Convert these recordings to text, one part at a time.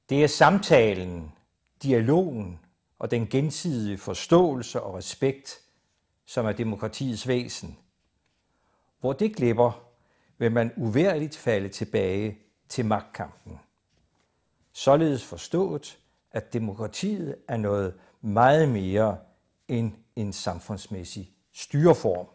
Det er samtalen, dialogen og den gensidige forståelse og respekt, som er demokratiets væsen. Hvor det glipper, vil man uværligt falde tilbage til magtkampen. Således forstået, at demokratiet er noget meget mere end en samfundsmæssig styreform.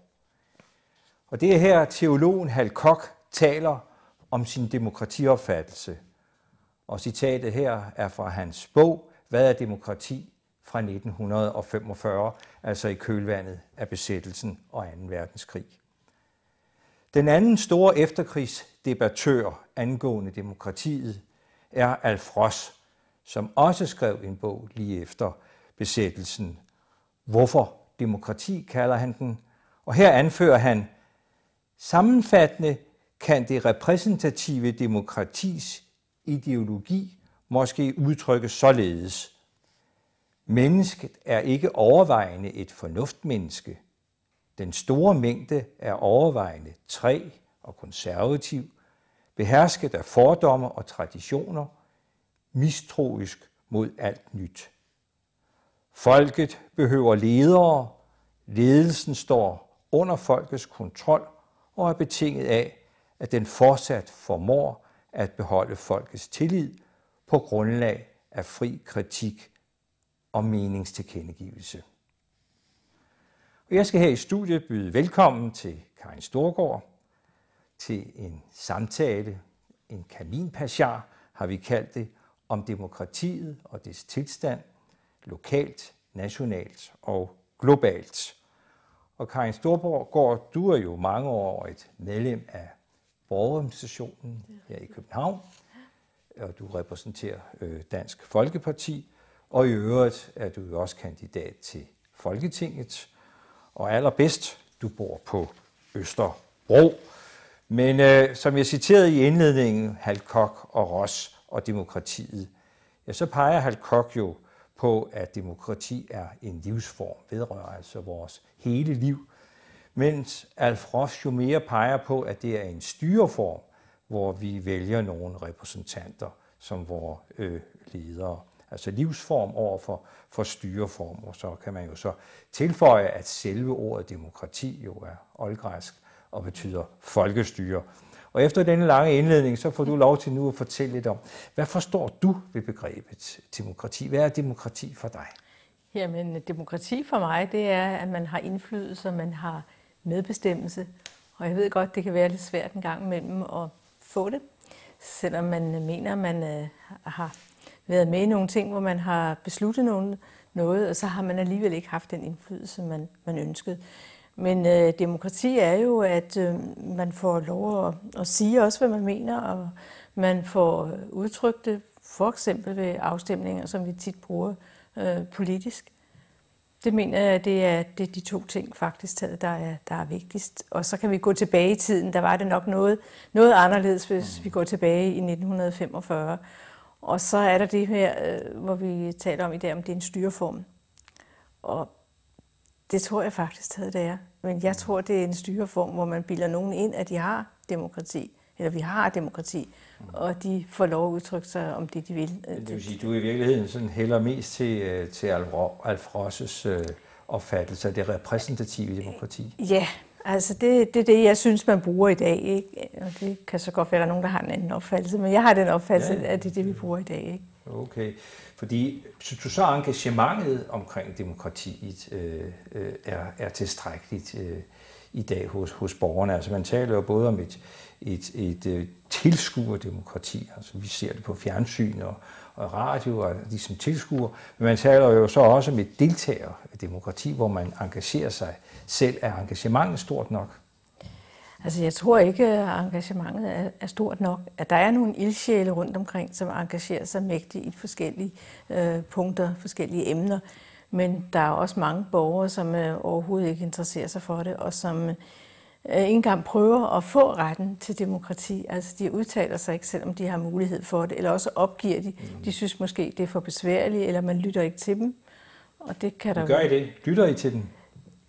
Og det er her, teologen Hal Koch taler om sin demokratiopfattelse. Og citatet her er fra hans bog, Hvad er demokrati? Fra 1945, altså i kølvandet af besættelsen og 2. verdenskrig. Den anden store efterkrigsdebattør angående demokratiet er Alf Ross, som også skrev en bog lige efter besættelsen. Hvorfor demokrati, kalder han den. Og her anfører han, sammenfattende kan det repræsentative demokratis ideologi måske udtrykkes således. Mennesket er ikke overvejende et fornuftmenneske. Den store mængde er overvejende træg og konservativ, behersket af fordomme og traditioner, mistroisk mod alt nyt. Folket behøver ledere, ledelsen står under folkets kontrol og er betinget af, at den fortsat formår at beholde folkets tillid på grundlag af fri kritik og meningstilkendegivelse. Og jeg skal her i studiet byde velkommen til Karin Storgaard til en samtale, en kaminpassar har vi kaldt det, om demokratiet og dets tilstand, lokalt, nationalt og globalt. Og Karin Storgaard, du er jo mange år et medlem af borgerorganisationen her i København, og du repræsenterer Dansk Folkeparti, og i øvrigt er du jo også kandidat til Folketinget, og allerbedst, du bor på Østerbro. Men som jeg citerede i indledningen, Hal Koch og Ross og demokratiet, ja, så peger Hal Koch jo på, at demokrati er en livsform, vedrører altså vores hele liv, mens Alf Ross jo mere peger på, at det er en styreform, hvor vi vælger nogle repræsentanter som vores ledere. Altså livsform over for styreform, og så kan man jo så tilføje, at selve ordet demokrati jo er oldgræsk og betyder folkestyre. Og efter denne lange indledning, så får du lov til nu at fortælle lidt om, hvad forstår du ved begrebet demokrati? Hvad er demokrati for dig? Jamen, demokrati for mig, det er, at man har indflydelse, man har medbestemmelse. Og jeg ved godt, det kan være lidt svært en gang imellem at få det, selvom man mener, man har været med i nogle ting, hvor man har besluttet noget, og så har man alligevel ikke haft den indflydelse, man ønskede. Men demokrati er jo, at man får lov at sige også, hvad man mener, og man får udtrykt det, for eksempel ved afstemninger, som vi tit bruger politisk. Det mener jeg, det er de to ting faktisk, der er vigtigst. Og så kan vi gå tilbage i tiden. Der var det nok noget anderledes, hvis vi går tilbage i 1945. Og så er der det her, hvor vi taler om i dag, om det er en styreform. Og det tror jeg faktisk, det er. Men jeg tror, det er en styreform, hvor man bilder nogen ind, at de har demokrati, eller vi har demokrati, og de får lov at udtrykke sig om det, de vil. Det vil sige, du i virkeligheden sådan hælder mest til Alf Rosses opfattelse af det repræsentative demokrati. Ja, altså det er det, jeg synes, man bruger i dag. Ikke? Og det kan så godt være, at der er nogen, der har en anden opfattelse, men jeg har den opfattelse, at det er det, vi bruger i dag. Ikke? Okay, fordi synes du så, engagementet omkring demokratiet er tilstrækkeligt i dag hos borgerne? Altså man taler jo både om et tilskuerdemokrati, altså vi ser det på fjernsyn og radio og de som tilskuer, men man taler jo så også om et deltagerdemokrati, hvor man engagerer sig selv. Er engagementet stort nok? Altså jeg tror ikke, at engagementet er stort nok. At der er nogle ildsjæle rundt omkring, som engagerer sig mægtigt i forskellige punkter, forskellige emner. Men der er også mange borgere, som overhovedet ikke interesserer sig for det, og som ikke engang prøver at få retten til demokrati. Altså de udtaler sig ikke, selvom de har mulighed for det, eller også opgiver de. De synes måske, det er for besværligt, eller man lytter ikke til dem. Og det kan der gør I det? Lytter I til dem?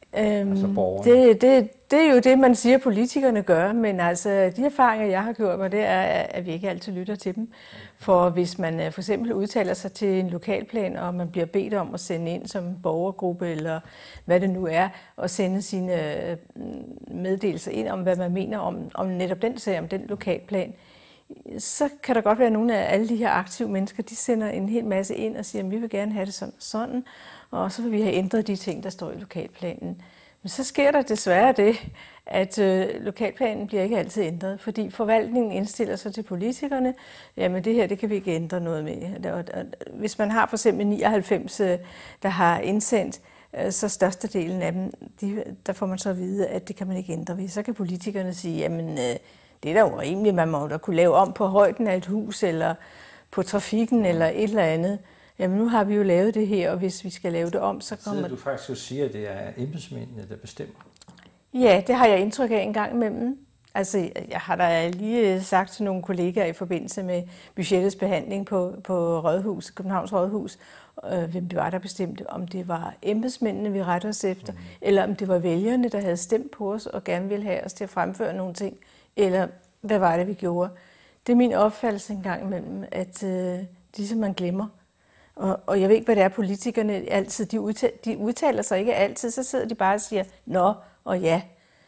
Altså borgerne? Det er jo det, man siger, politikerne gør, men altså de erfaringer, jeg har gjort mig, det er, at vi ikke altid lytter til dem. For hvis man for eksempel udtaler sig til en lokalplan, og man bliver bedt om at sende ind som borgergruppe, eller hvad det nu er, og sende sine meddelelser ind om, hvad man mener om netop den sag, om den lokalplan, så kan der godt være nogle af alle de her aktive mennesker, de sender en hel masse ind og siger, at vi vil gerne have det sådan og sådan, og så vil vi have ændret de ting, der står i lokalplanen. Men så sker der desværre det, at lokalplanen bliver ikke altid ændret, fordi forvaltningen indstiller sig til politikerne, jamen det her, det kan vi ikke ændre noget med. Hvis man har for eksempel 99, der har indsendt, så størstedelen af dem, der får man så at vide, at det kan man ikke ændre ved. Så kan politikerne sige, jamen det er da urimeligt, man må da kunne lave om på højden af et hus, eller på trafikken, eller et eller andet. Jamen nu har vi jo lavet det her, og hvis vi skal lave det om, så kommer... Så du faktisk og siger, at det er embedsmændene, der bestemmer? Ja, det har jeg indtryk af en gang imellem. Altså, jeg har da lige sagt til nogle kollegaer i forbindelse med budgettets behandling på Rådhus, Københavns Rådhus, hvem det var, der bestemte, om det var embedsmændene, vi retter os efter, eller om det var vælgerne, der havde stemt på os og gerne ville have os til at fremføre nogle ting, eller hvad var det, vi gjorde. Det er min opfattelse en gang imellem, at disse man glemmer. Og jeg ved ikke, hvad det er, politikerne altid, de udtaler sig ikke altid, så sidder de bare og siger, nå og ja.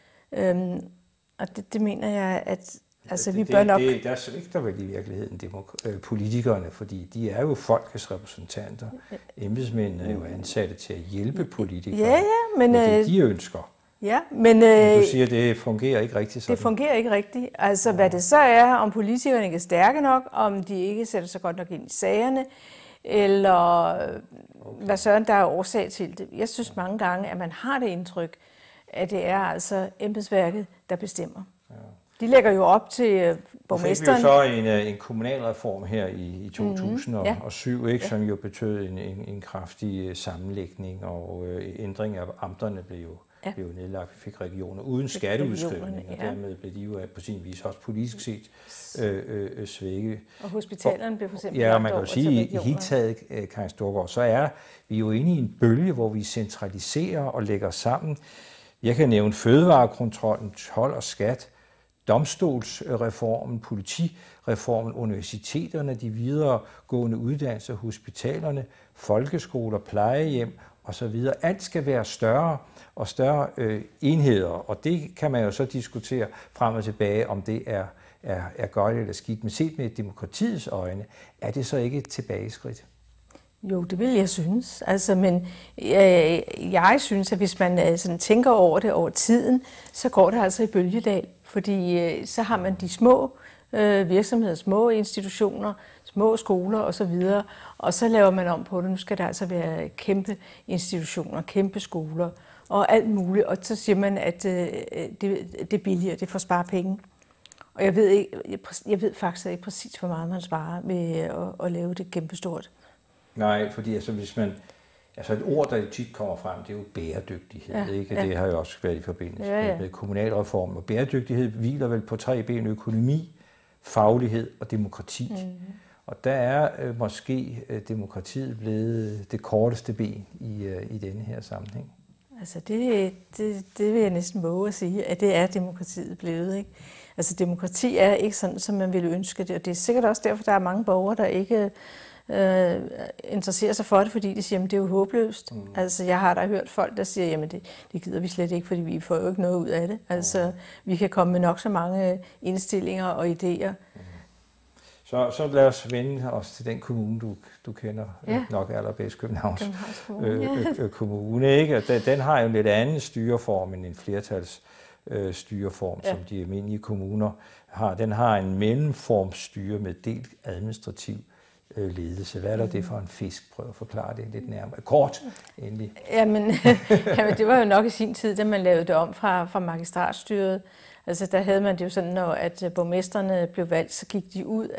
Og det mener jeg, at altså, vi bør nok... Der svigter vel i virkeligheden politikerne, fordi de er jo folkets repræsentanter. Embedsmændene er jo ansatte til at hjælpe politikerne men med det, de ønsker. Ja, men du siger, at det fungerer ikke rigtigt sådan. Det fungerer ikke rigtigt. Altså, hvad det så er, om politikerne ikke er stærke nok, om de ikke sætter sig godt nok ind i sagerne, eller hvad søren der er årsag til det. Jeg synes mange gange, at man har det indtryk, at det er altså embedsværket, der bestemmer. Ja. De lægger jo op til borgmesteren. Vi fik jo så en kommunalreform her i 2007, ikke, som jo betød en kraftig sammenlægning, og ændring af amterne blev jo nedlagt. Vi fik regioner uden skatteudskrivning, og dermed blev de jo på sin vis også politisk set svækket. Og hospitalerne blev for eksempel ja, og man kan jo sige, at i hele taget, Karin Storgård, så er vi jo inde i en bølge, hvor vi centraliserer og lægger sammen. Jeg kan nævne fødevarekontrollen, told og skat, domstolsreformen, politireformen, universiteterne, de videregående uddannelser, hospitalerne, folkeskoler, plejehjem osv. Alt skal være større og større enheder, og det kan man jo så diskutere frem og tilbage, om det er godt eller skidt. Men set med demokratiets øjne, er det så ikke et tilbageskridt? Jo, det vil jeg synes. Altså, men jeg synes, at hvis man sådan tænker over det over tiden, så går det altså i bølgedal. Fordi så har man de små virksomheder, små institutioner, små skoler osv., og så laver man om på det. Nu skal der altså være kæmpe institutioner, kæmpe skoler og alt muligt. Og så siger man, at det er billigere, det får spare penge. Og jeg ved faktisk ikke præcis, hvor meget man sparer ved at lave det kæmpestort. Nej, fordi altså, hvis man... Altså et ord, der tit kommer frem, det er jo bæredygtighed, ikke? Det har jo også været i forbindelse med kommunalreformen. Og bæredygtighed hviler vel på 3 ben: økonomi, faglighed og demokrati. Og der er måske demokratiet blevet det korteste ben i denne her sammenhæng. Altså det vil jeg næsten våge at sige, at det er demokratiet blevet, ikke? Altså demokrati er ikke sådan, som man ville ønske det, og det er sikkert også derfor, der er mange borgere, der ikke interesserer sig for det, fordi de siger, at det er jo håbløst. Altså, jeg har da hørt folk, der siger, jamen det gider vi slet ikke, fordi vi får jo ikke noget ud af det. Altså, vi kan komme med nok så mange indstillinger og idéer. Så lad os vende os til den kommune, du kender nok allerbedst, Københavns Kommune, ikke? Den har jo en lidt anden styreform end en flertals styreform, som de almindelige kommuner har. Den har en mellemformstyre med delt administrativ ledelse. Hvad er der det for en fisk? Prøv at forklare det lidt nærmere. Kort, endelig. Jamen, det var jo nok i sin tid, da man lavede det om fra magistratstyret. Altså, der havde man det jo sådan, at borgmestrene blev valgt, så gik de ud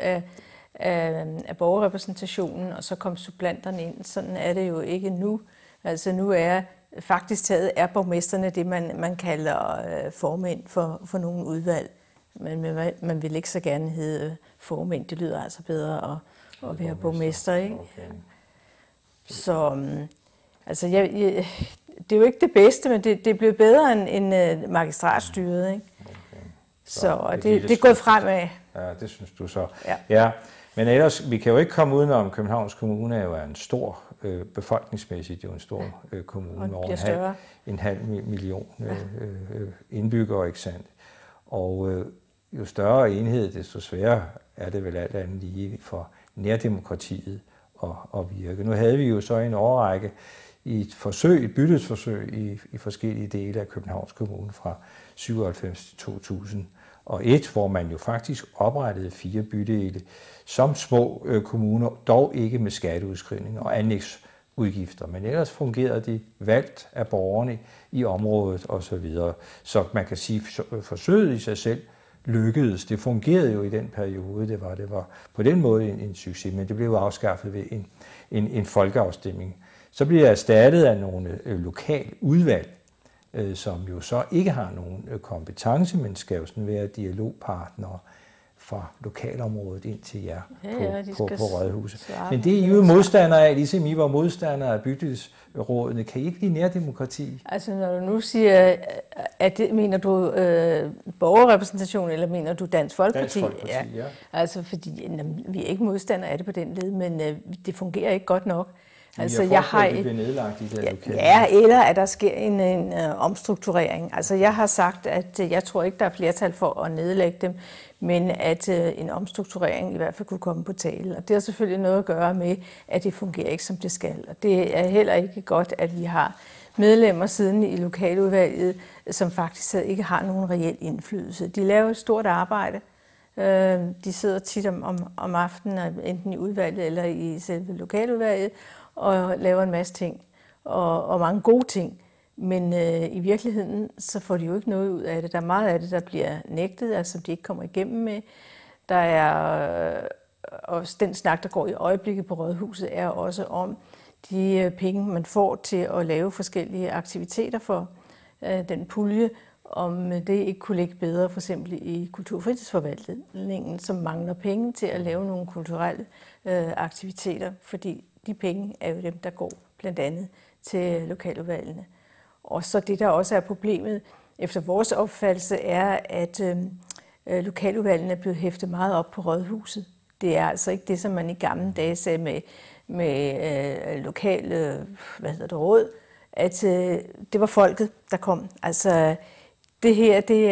af borgerrepræsentationen, og så kom supplanterne ind. Sådan er det jo ikke nu. Altså, nu er faktisk taget af borgmestrene det, man kalder formænd for nogle udvalg. Men man vil ikke så gerne hedde formænd. Det lyder altså bedre at være borgmester, ikke? Okay. Så Altså, det er jo ikke det bedste, men det er blevet bedre end magistratstyret, ikke? Okay. Så det er gået fremad. Ja, det synes du så. Ja. Ja. Men ellers, vi kan jo ikke komme udenom, Københavns Kommune er jo en stor, befolkningsmæssigt jo en stor kommune med over en halv million indbyggere, ikke sandt? Og jo større enhed, desto sværere er det vel alt andet lige for nærdemokratiet at virke. Nu havde vi jo så en årrække i et bytesforsøg i forskellige dele af Københavns Kommune fra 97 til 2001, hvor man jo faktisk oprettede 4 bydele som små kommuner, dog ikke med skatteudskrivning og anlægsudgifter, men ellers fungerede de valgt af borgerne i området osv. Så man kan sige, at forsøget i sig selv lykkedes. Det fungerede jo i den periode, det var på den måde en succes, men det blev jo afskaffet ved en folkeafstemning. Så bliver det erstattet af nogle lokale udvalg, som jo så ikke har nogen kompetence, men skal jo sådan være dialogpartnere fra lokalområdet ind til jer på Rådhuset. Men det er I jo modstandere af, ligesom I var modstandere af bydelsrådene. Kan I ikke lide nærdemokrati? Altså når du nu siger, at det, mener du borgerrepræsentation, eller mener du Dansk Folkeparti? Dansk Folkeparti, ja. Altså fordi vi er ikke modstandere af det på den led, men det fungerer ikke godt nok. Altså, jeg har det bliver nedlagt i det lokale. Ja, eller at der sker en omstrukturering. Altså jeg har sagt, at jeg tror ikke, der er flertal for at nedlægge dem, men at en omstrukturering i hvert fald kunne komme på tale. Og det har selvfølgelig noget at gøre med, at det fungerer ikke, som det skal. Og det er heller ikke godt, at vi har medlemmer siden i lokaludvalget, som faktisk ikke har nogen reel indflydelse. De laver et stort arbejde. De sidder tit om aftenen, enten i udvalget eller i selve lokaludvalget, og laver en masse ting, og mange gode ting. Men i virkeligheden, så får de jo ikke noget ud af det. Der er meget af det, der bliver nægtet, altså som de ikke kommer igennem med. Der er også den snak, der går i øjeblikket på Rådhuset, er også om de penge, man får til at lave forskellige aktiviteter for den pulje, om det ikke kunne ligge bedre, for eksempel i kulturfritidsforvaltningen, som mangler penge til at lave nogle kulturelle aktiviteter, fordi de penge er jo dem, der går blandt andet til lokaludvalgene. Og så det, der også er problemet, efter vores opfattelse, er, at lokaludvalgene er blevet hæftet meget op på Rådhuset. Det er altså ikke det, som man i gamle dage sagde med lokale råd, at det var folket, der kom. Altså det her, det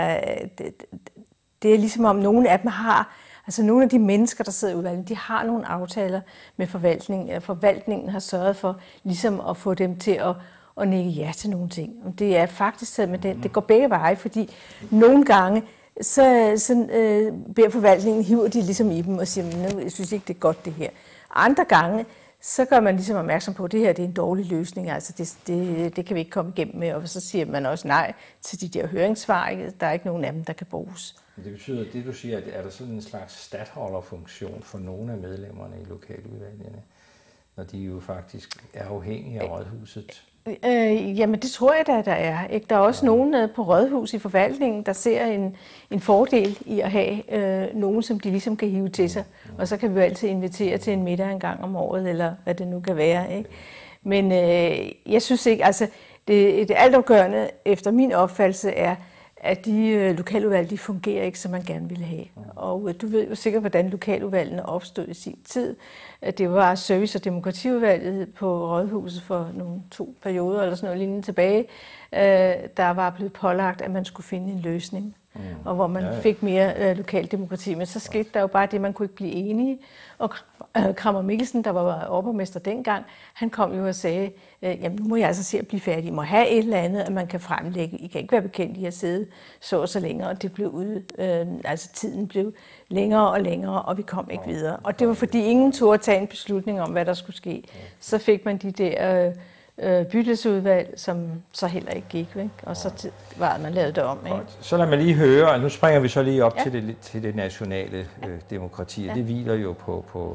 er ligesom om nogle af dem har. Altså nogle af de mennesker, der sidder i udvalget, de har nogle aftaler med forvaltningen. Forvaltningen har sørget for ligesom at få dem til at nikke ja til nogle ting. Og det er faktisk med det går begge veje, fordi nogle gange så beder forvaltningen, hiver de ligesom i dem og siger, jeg synes ikke, det er godt det her. Andre gange, så gør man ligesom opmærksom på, at det her det er en dårlig løsning, altså det kan vi ikke komme igennem med, og så siger man også nej til de der høringssvar. Der er ikke nogen af dem, der kan bruges. Men det betyder, at det du siger, at er der sådan en slags statholderfunktion for nogle af medlemmerne i lokaludvalgene, når de jo faktisk er afhængige af Rådhuset? Jamen det tror jeg da, der er. Ikke? Der er også nogen på Rådhus i forvaltningen, der ser en fordel i at have nogen, som de ligesom kan hive til sig. Og så kan vi jo altid invitere til en middag en gang om året, eller hvad det nu kan være. Ikke? Men jeg synes ikke, altså det altafgørende efter min opfattelse er, at de lokaludvalg, de fungerer ikke, som man gerne ville have. Og du ved jo sikkert, hvordan lokaludvalgene opstod i sin tid. Det var service- og demokratiudvalget på Rådhuset for nogle 2 perioder, eller sådan noget lignende tilbage, der var blevet pålagt, at man skulle finde en løsning, og hvor man fik mere lokal demokrati. Men så skete der jo bare det, man kunne ikke blive enige. Og Krammer Mikkelsen, der var overborgmester dengang, han kom jo og sagde, jamen nu må jeg altså se at blive færdig. I må have et eller andet, at man kan fremlægge. I kan ikke være bekendt i at sidde så og så længere. Og det blev altså tiden blev længere og længere, og vi kom ikke videre. Og det var fordi ingen turde tage en beslutning om, hvad der skulle ske. Så fik man de der bydelsudvalg, som så heller ikke gik, ikke? Og så var man lavet det om. Ikke? Så lad mig lige høre, og nu springer vi så lige op til det nationale demokrati, og det hviler jo på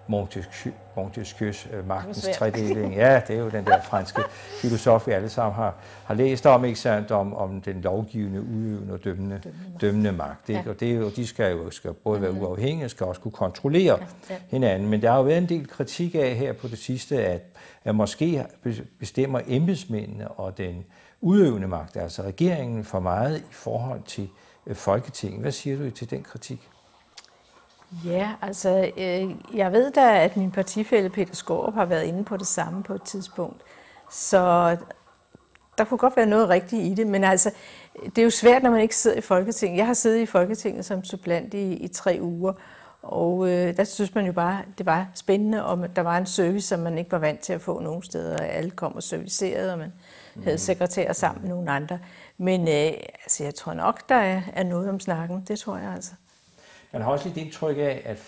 Montesquieus magtens tredeling. Ja, det er jo den der franske filosof, vi alle sammen har læst om, ikke sandt, om den lovgivende, udøvende og dømmende magt. Ikke? Og det er jo, de skal både være uafhængige og skal også kunne kontrollere hinanden. Men der har jo været en del kritik af her på det sidste, at måske bestemmer embedsmændene og den udøvende magt, altså regeringen, for meget i forhold til Folketinget. Hvad siger du til den kritik? Ja, altså jeg ved da, at min partifælle Peter Skaarup har været inde på det samme på et tidspunkt. Så der kunne godt være noget rigtigt i det, men altså, det er jo svært, når man ikke sidder i Folketinget. Jeg har siddet i Folketinget som suppleant i 3 uger, og der synes man jo bare, det var spændende, og der var en service, som man ikke var vant til at få nogen steder. Alle kom og servicerede, og man havde sekretærer sammen med nogle andre. Men altså, jeg tror nok, der er noget om snakken. Det tror jeg altså. Man har også lidt indtryk af, at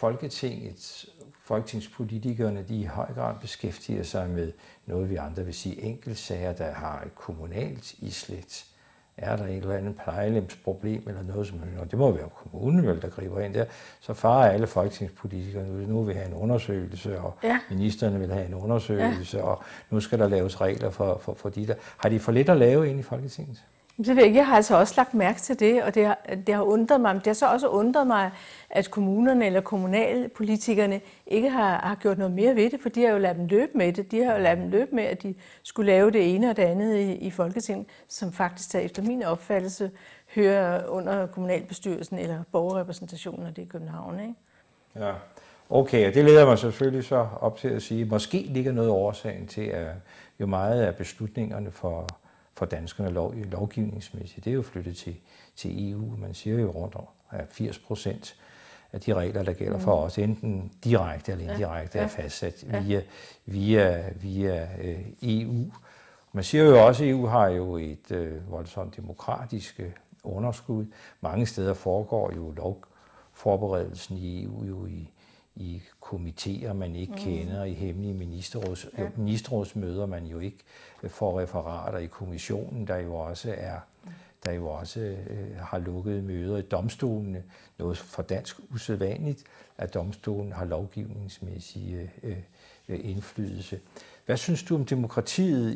folketingspolitikerne, de i høj grad beskæftiger sig med noget, vi andre vil sige enkeltsager, der har et kommunalt islet. Er der et eller andet plejelemsproblem eller noget, som det må være kommunen, vel, der griber ind der, så farer alle folketingspolitikerne, nu vil have en undersøgelse, og ministerne vil have en undersøgelse, og nu skal der laves regler for de der. Har de for lidt at lave inde i Folketinget? Jeg har altså også lagt mærke til det, og det har undret mig. Men det har så også undret mig, at kommunerne eller kommunalpolitikerne ikke har gjort noget mere ved det, for de har jo ladet dem løbe med det. De har jo ladet dem løbe med, at de skulle lave det ene og det andet i Folketinget, som faktisk efter min opfattelse hører under kommunalbestyrelsen eller borgerrepræsentationen af det i København. Ikke? Ja, okay, og det leder mig selvfølgelig så op til at sige, at måske ligger noget årsagen til, at jo meget af beslutningerne for danskerne lovgivningsmæssigt, det er jo flyttet til EU. Man siger jo rundt om, at 80% af de regler, der gælder for os, enten direkte eller indirekte, er fastsat via EU. Man siger jo også, at EU har jo et voldsomt demokratisk underskud. Mange steder foregår jo lovforberedelsen i EU jo i komitéer, man ikke kender, i hemmelige ministerrådsmøder, man jo ikke får referater i kommissionen, der jo også har lukkede møder i domstolene. Noget for dansk usædvanligt, at domstolen har lovgivningsmæssig indflydelse. Hvad synes du om demokratiet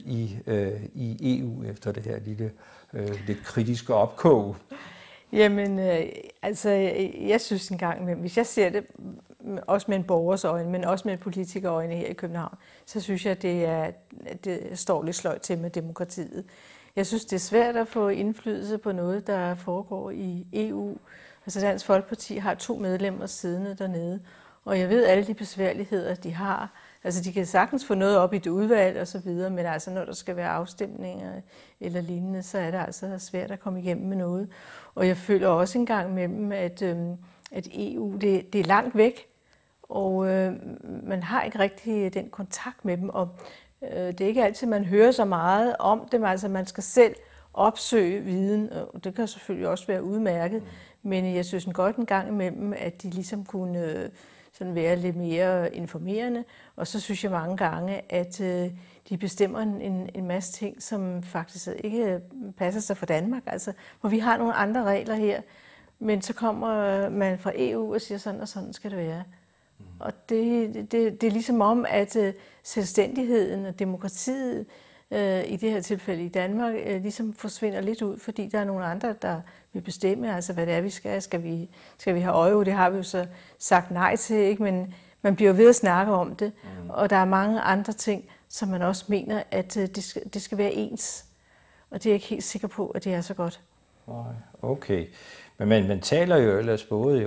i EU efter det her lidt kritiske opkog? Jamen, altså, jeg synes engang, hvis jeg ser det også med en borgers øjne, men også med politikerøjne her i København, så synes jeg, at det står lidt sløjt til med demokratiet. Jeg synes, det er svært at få indflydelse på noget, der foregår i EU. Altså Dansk Folkeparti har 2 medlemmer siddende dernede, og jeg ved alle de besværligheder, de har. Altså de kan sagtens få noget op i det udvalg og så videre, men altså når der skal være afstemninger eller lignende, så er det altså svært at komme igennem med noget. Og jeg føler også en gang med dem, at EU det er langt væk, og man har ikke rigtig den kontakt med dem. Og det er ikke altid, man hører så meget om dem, altså man skal selv opsøge viden, og det kan selvfølgelig også være udmærket, men jeg synes godt en gang imellem, at de ligesom kunne sådan være lidt mere informerende, og så synes jeg mange gange, at de bestemmer en masse ting, som faktisk ikke passer sig for Danmark, altså hvor vi har nogle andre regler her, men så kommer man fra EU og siger sådan og sådan skal det være. Og det er ligesom om, at selvstændigheden og demokratiet i det her tilfælde i Danmark ligesom forsvinder lidt ud, fordi der er nogle andre, der vil bestemme, altså hvad det er, vi skal. Skal vi have euro? Det har vi jo så sagt nej til, ikke? Men man bliver ved at snakke om det, og der er mange andre ting, som man også mener, at det skal være ens. Og det er jeg ikke helt sikker på, at det er så godt. Okay. Men man taler jo ellers både i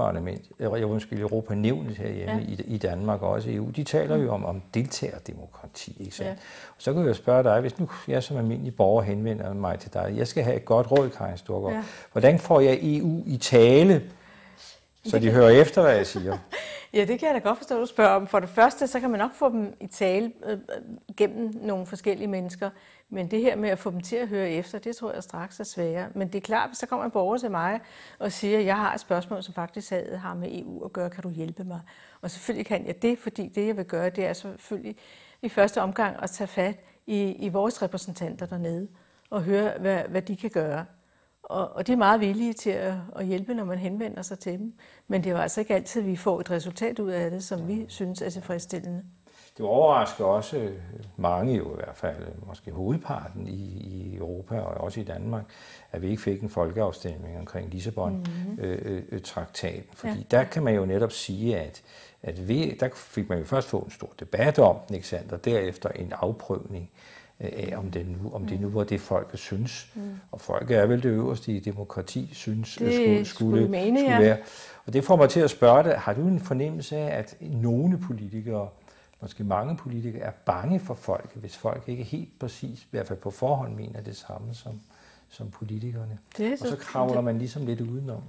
Europanævnet herhjemme i Danmark og også i EU. De taler jo om deltagerdemokrati, ikke sandt? Ja. Og så kan jeg jo spørge dig, hvis nu jeg som almindelig borger henvender mig til dig, jeg skal have et godt råd, Karin Storgaard. Ja. Hvordan får jeg EU i tale, så de hører efter, hvad jeg siger? Ja, det kan jeg da godt forstå, at du spørger om. For det første, så kan man nok få dem i tale gennem nogle forskellige mennesker. Men det her med at få dem til at høre efter, det tror jeg straks er sværere. Men det er klart, hvis der kommer en borger til mig og siger, at jeg har et spørgsmål, som faktisk har med EU at gøre, kan du hjælpe mig? Og selvfølgelig kan jeg det, fordi det jeg vil gøre, det er selvfølgelig i første omgang at tage fat i vores repræsentanter dernede og høre, hvad de kan gøre. Og de er meget villige til at hjælpe, når man henvender sig til dem. Men det er jo altså ikke altid, at vi får et resultat ud af det, som vi synes er tilfredsstillende. Det overrasker også mange jo i hvert fald, måske hovedparten i Europa og også i Danmark, at vi ikke fik en folkeafstemning omkring Lissabon-traktaten. Fordi der kan man jo netop sige, at der fik man jo først få en stor debat om den, ikke sandt? Og derefter en afprøvning af, om det nu var det, folket synes. Og folket er vel det øverste i demokrati, synes det skulle være. Og det får mig til at spørge dig, har du en fornemmelse af, at nogle politikere, måske mange politikere, er bange for folket, hvis folk ikke helt præcis, i hvert fald på forhånd, mener det samme som politikerne? Og så kravler man ligesom lidt udenom.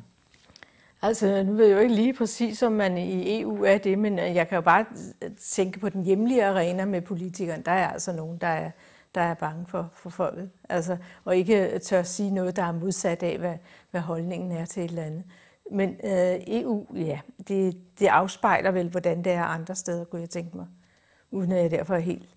Altså, nu ved jeg jo ikke lige præcis, om man i EU er det, men jeg kan jo bare tænke på den hjemlige arena med politikerne. Der er altså nogen, der er bange for folket, altså, og ikke tør sige noget, der er modsat af, hvad holdningen er til et eller andet. Men EU, ja, det afspejler vel, hvordan det er andre steder, kunne jeg tænke mig, uden at jeg derfor er helt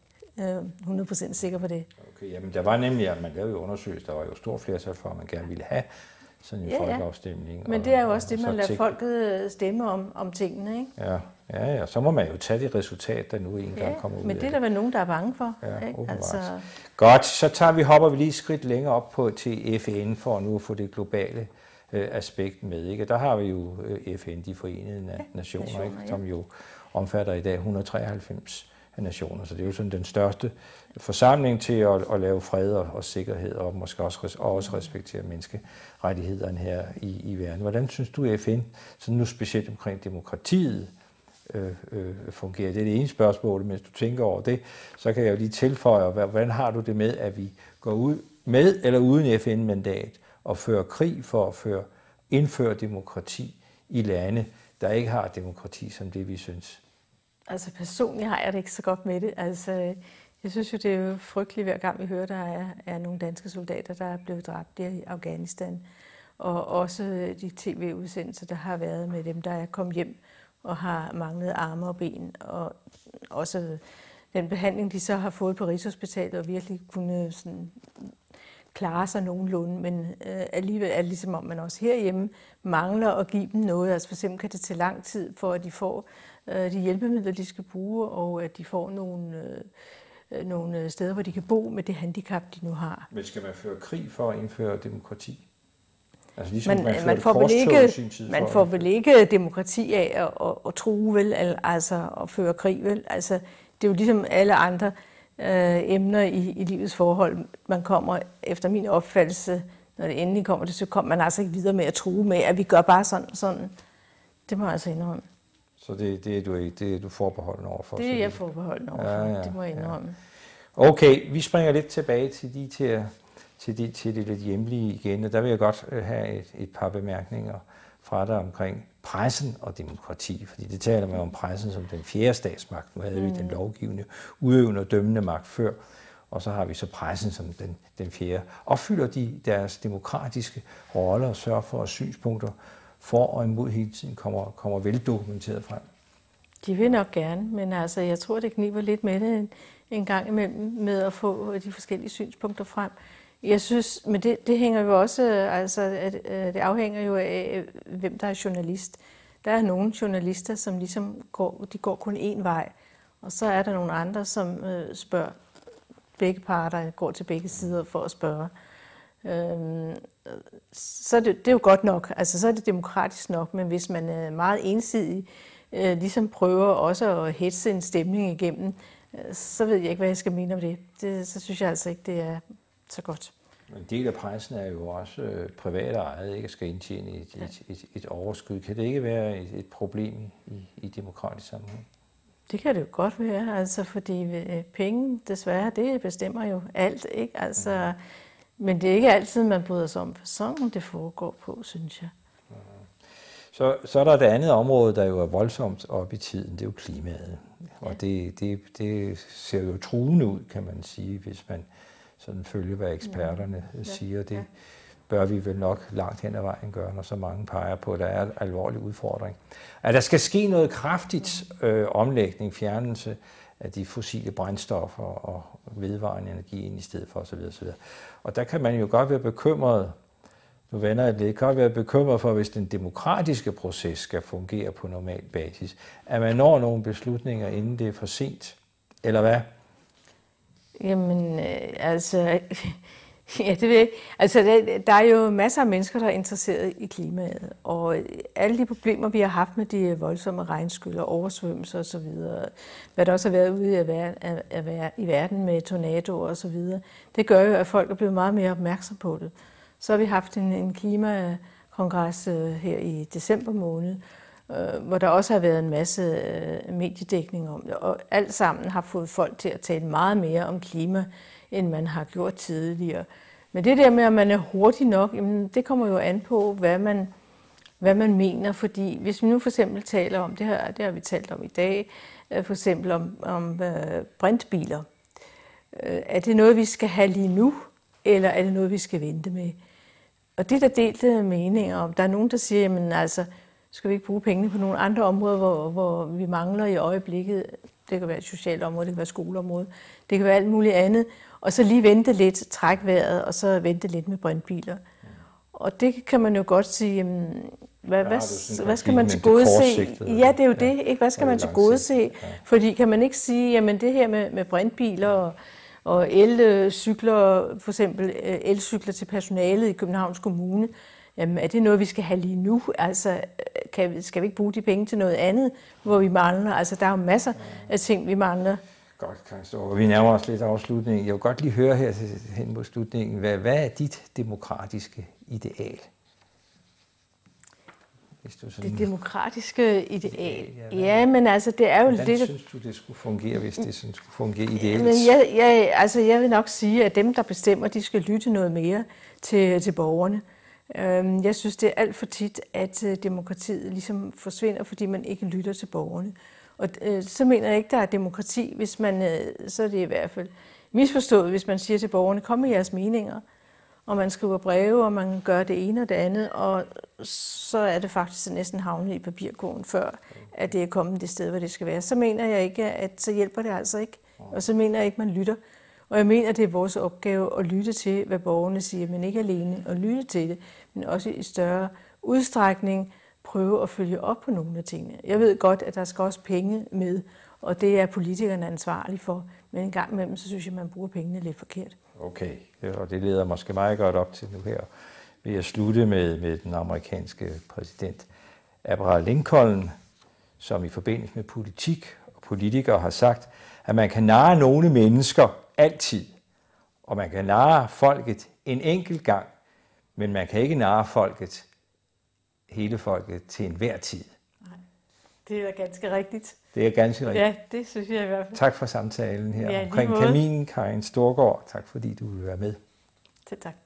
100% sikker på det. Okay, jamen der var nemlig, at man lavede jo undersøgelser, der var jo stor flertal for, at man gerne ville have sådan en folkeafstemning. Men det er jo også det, man lader folket stemme om tingene, ikke? Ja, så må man jo tage det resultat, der nu engang kommer ud af men det er der vel nogen, der er bange for. Ja, ikke? Altså... Godt, så hopper vi lige et skridt længere op til FN, for nu at få det globale aspekt med. Ikke? Der har vi jo FN, de forenede nationer, ikke? Som jo omfatter i dag 193 nationer. Så det er jo sådan den største forsamling til at lave fred og sikkerhed, og måske også respektere menneskerettighederne her i verden. Hvordan synes du, FN, så nu specielt omkring demokratiet, fungerer? Det er det ene spørgsmål, mens du tænker over det. Så kan jeg jo lige tilføje, hvordan har du det med, at vi går ud med eller uden FN-mandat og fører krig for at indføre demokrati i lande, der ikke har demokrati som det, vi synes? Altså personligt har jeg det ikke så godt med det. Altså, jeg synes jo, det er jo frygteligt, hver gang vi hører, der er nogle danske soldater, der er blevet dræbt i Afghanistan. Og også de tv-udsendelser, der har været med dem, der er kommet hjem og har manglet arme og ben. Og også den behandling, de så har fået på Rigshospitalet og virkelig kunne sådan klare sig nogenlunde. Men alligevel er det ligesom om, man også herhjemme mangler at give dem noget. Altså for eksempel kan det tage lang tid, for at de får de hjælpemidler, de skal bruge, og at de får nogle steder, hvor de kan bo med det handicap, de nu har. Men skal man føre krig for at indføre demokrati? Altså ligesom man får vel ikke demokrati af at true, vel? Altså at føre krig, vel? Altså, det er jo ligesom alle andre emner i livets forhold. Man kommer, efter min opfattelse, når det endelig kommer til, så kommer man altså ikke videre med at true med, at vi gør bare sådan. Det må jeg altså indrømme. Så det er du forbeholden overfor? Det er jeg forbeholden overfor, det må jeg indrømme. Okay, vi springer lidt tilbage til det lidt hjemlige igen, og der vil jeg godt have et par bemærkninger fra dig omkring pressen og demokrati, fordi det taler man om pressen som den fjerde statsmagt. Nu havde vi den lovgivende, udøvende og dømmende magt før, og så har vi så pressen som den fjerde. Opfylder de deres demokratiske roller og sørger for, at synspunkter for og imod hele tiden kommer veldokumenteret frem? De vil nok gerne, men altså, jeg tror, det kniber lidt med det en gang imellem med at få de forskellige synspunkter frem. Jeg synes, men det hænger jo også, altså, det afhænger jo af, hvem der er journalist. Der er nogle journalister, som ligesom går kun én vej, og så er der nogle andre, som spørger begge parter, går til begge sider for at spørge. Så det er jo godt nok, altså så er det demokratisk nok, men hvis man er meget ensidig, ligesom prøver også at hetze en stemning igennem, så ved jeg ikke, hvad jeg skal mene om det. Så synes jeg altså ikke, det er så godt. En del af pressen er jo også privat ejet, ikke skal indtjene et overskud. Kan det ikke være et problem i demokratisk sammenhæng? Det kan det jo godt være, altså, fordi penge, desværre, det bestemmer jo alt, ikke? Altså, men det er ikke altid, man bryder sig om façon, det foregår på, synes jeg. Så er der et andet område, der jo er voldsomt op i tiden, det er jo klimaet. Og det ser jo truende ud, kan man sige, hvis man sådan følger, hvad eksperterne siger. Det bør vi vel nok langt hen ad vejen gøre, når så mange peger på, at der er en alvorlig udfordring. At der skal ske noget kraftigt omlægning, fjernelse af de fossile brændstoffer og vedvarende energi ind i stedet for osv. Og der kan man jo godt være bekymret Nu vender jeg det. Kan godt være bekymret for, hvis den demokratiske proces skal fungere på normal basis, at man når nogle beslutninger, inden det er for sent, eller hvad? Jamen, ja, det ved jeg ikke. Altså, der er jo masser af mennesker, der er interesseret i klimaet, og alle de problemer, vi har haft med de voldsomme regnskyller, oversvømmelser osv., hvad der også har været ude i verden med tornadoer osv., det gør jo, at folk er blevet meget mere opmærksom på det. Så har vi haft en klimakongres her i december måned, hvor der også har været en masse mediedækning om det, og alt sammen har fået folk til at tale meget mere om klima, end man har gjort tidligere. Men det der med, at man er hurtig nok, jamen, det kommer jo an på, hvad man mener. Fordi hvis vi nu for eksempel taler om, det har vi talt om i dag, for eksempel om brintbiler. Er det noget, vi skal have lige nu, eller er det noget, vi skal vente med? Og det er der delte meninger om. Der er nogen, der siger, jamen altså, skal vi ikke bruge pengene på nogle andre områder, hvor vi mangler i øjeblikket. Det kan være et socialt område, det kan være skoleområde, det kan være alt muligt andet. Og så lige vente lidt, trække vejret, og så vente lidt med brintbiler. Og det kan man jo godt sige, jamen, hvad skal man tilgodese? Ja, det er jo det, ikke? Hvad skal man tilgodese? Fordi kan man ikke sige, jamen det her med brintbiler og elcykler, for eksempel elcykler til personalet i Københavns Kommune, jamen er det noget, vi skal have lige nu? Altså, skal vi ikke bruge de penge til noget andet, hvor vi mangler? Altså, der er jo masser af ting, vi mangler. Godt, Karin Storgård. Vi nærmer os lidt afslutningen. Jeg vil godt lige høre her hen mod slutningen. Hvad er dit demokratiske ideal? Det demokratiske ideal? Ja, men altså, det er jo lidt... Hvordan synes du, det skulle fungere, hvis det sådan skulle fungere ideelt? Men jeg vil nok sige, at dem, der bestemmer, de skal lytte noget mere til borgerne. Jeg synes, det er alt for tit, at demokratiet ligesom forsvinder, fordi man ikke lytter til borgerne. Og så mener jeg ikke, der er demokrati, hvis man, så er det i hvert fald misforstået, hvis man siger til borgerne, kom med jeres meninger, og man skriver breve, og man gør det ene og det andet, og så er det faktisk næsten havnet i papirkurven, før at det er kommet det sted, hvor det skal være. Så mener jeg ikke, at så hjælper det altså ikke, og så mener jeg ikke, at man lytter. Og jeg mener, det er vores opgave at lytte til, hvad borgerne siger, men ikke alene at lytte til det, men også i større udstrækning prøve at følge op på nogle af tingene. Jeg ved godt, at der skal også penge med, og det er politikerne ansvarlige for, men en gang imellem, så synes jeg, at man bruger pengene lidt forkert. Okay, og det leder måske meget godt op til nu her. Vil jeg slutte med den amerikanske præsident Abraham Lincoln, som i forbindelse med politik og politikere har sagt, at man kan narre nogle mennesker altid, og man kan narre folket en enkelt gang, men man kan ikke narre folket, hele folket, til enhver tid. Nej, det er ganske rigtigt. Det er ganske rigtigt. Ja, det synes jeg i hvert fald. Tak for samtalen her omkring kaminen, Karin Storgård. Tak fordi du ville være med. Tak.